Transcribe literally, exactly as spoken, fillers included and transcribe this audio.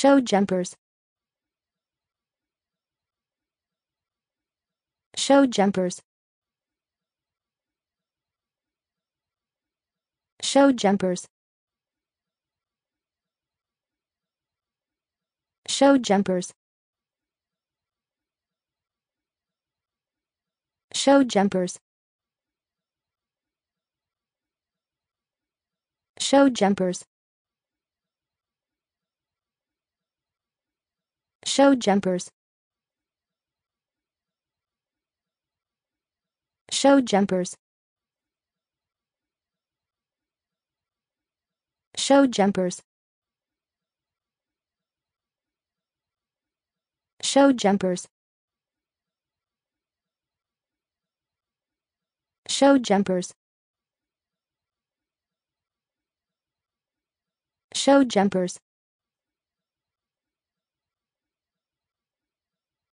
Showjumpers. Showjumpers. Showjumpers. Showjumpers. Showjumpers. Showjumpers. Showjumpers. Showjumpers. Showjumpers. Showjumpers. Showjumpers. Showjumpers.